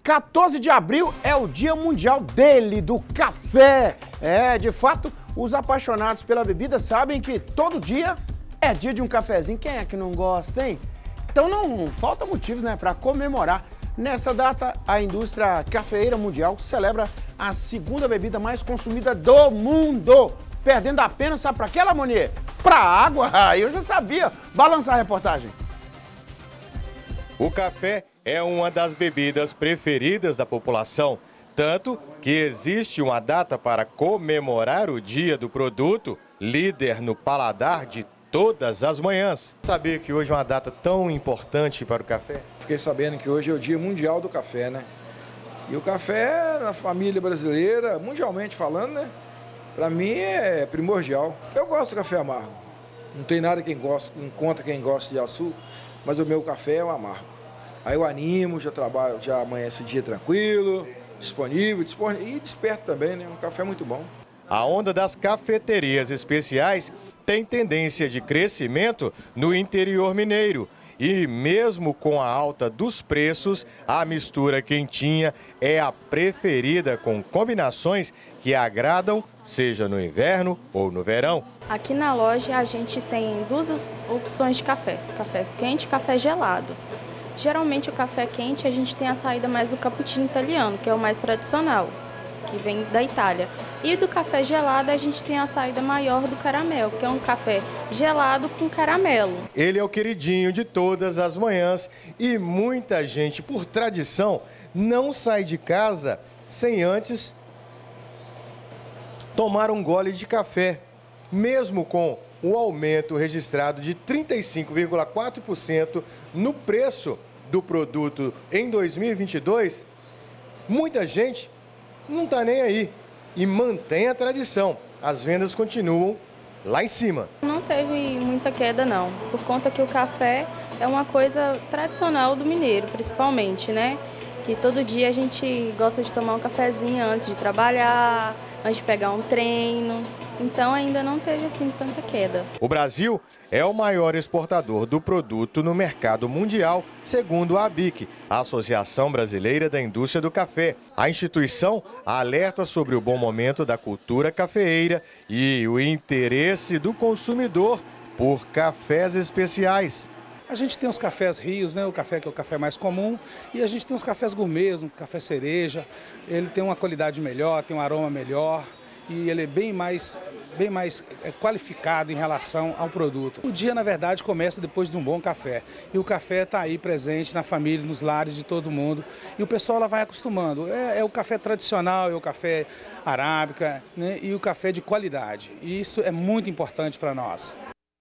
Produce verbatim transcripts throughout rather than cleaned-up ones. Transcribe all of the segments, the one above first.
quatorze de abril é o Dia Mundial dele, do café. É, de fato, os apaixonados pela bebida sabem que todo dia é dia de um cafezinho. Quem é que não gosta, hein? Então não falta motivos, né, para comemorar. Nessa data, a indústria cafeeira mundial celebra a segunda bebida mais consumida do mundo, perdendo apenas, sabe para quê, Lamonier? Para água. Ah, eu já sabia. Balançar a reportagem. O café é uma das bebidas preferidas da população, tanto que existe uma data para comemorar o dia do produto, líder no paladar de todas as manhãs. Sabia que hoje é uma data tão importante para o café? Fiquei sabendo que hoje é o Dia Mundial do Café, né? E o café na família brasileira, mundialmente falando, né? Para mim é primordial. Eu gosto do café amargo. Não tem nada quem gosta, não conta quem gosta de açúcar, mas o meu café é o amargo. Aí eu animo, já trabalho, já amanhece o dia tranquilo, disponível, disponível e desperto também, né? Um café muito bom. A onda das cafeterias especiais tem tendência de crescimento no interior mineiro. E mesmo com a alta dos preços, a mistura quentinha é a preferida, com combinações que agradam, seja no inverno ou no verão. Aqui na loja a gente tem duas opções de cafés, cafés quente e café gelado. Geralmente o café quente a gente tem a saída mais do cappuccino italiano, que é o mais tradicional, que vem da Itália. E do café gelado a gente tem a saída maior do caramelo, que é um café gelado com caramelo. Ele é o queridinho de todas as manhãs e muita gente, por tradição, não sai de casa sem antes tomar um gole de café. Mesmo com o aumento registrado de trinta e cinco vírgula quatro por cento no preço do produto em dois mil e vinte e dois, muita gente não está nem aí e mantém a tradição. As vendas continuam lá em cima. Não teve muita queda não, por conta que o café é uma coisa tradicional do mineiro, principalmente, né? Que todo dia a gente gosta de tomar um cafezinho antes de trabalhar, antes de pegar um treino. Então ainda não teve assim tanta queda. O Brasil é o maior exportador do produto no mercado mundial, segundo a ABIC, a Associação Brasileira da Indústria do Café. A instituição alerta sobre o bom momento da cultura cafeeira e o interesse do consumidor por cafés especiais. A gente tem os cafés rios, né? O café que é o café mais comum, e a gente tem os cafés gourmets, um café cereja. Ele tem uma qualidade melhor, tem um aroma melhor e ele é bem mais, bem mais qualificado em relação ao produto. O dia, na verdade, começa depois de um bom café. E o café está aí presente na família, nos lares de todo mundo. E o pessoal lá vai acostumando. É, é o café tradicional, é o café arábica, né? E o café de qualidade. E isso é muito importante para nós.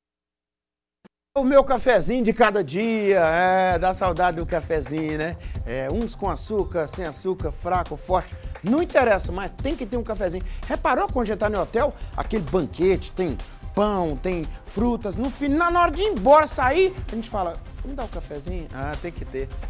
O meu cafezinho de cada dia, é, dá saudade do cafezinho, né? É, uns com açúcar, sem açúcar, fraco, forte, não interessa, mas tem que ter um cafezinho. Reparou quando a gente tá no hotel? Aquele banquete, tem pão, tem frutas, no final, na hora de ir embora, sair, a gente fala, me dá um cafezinho? Ah, tem que ter.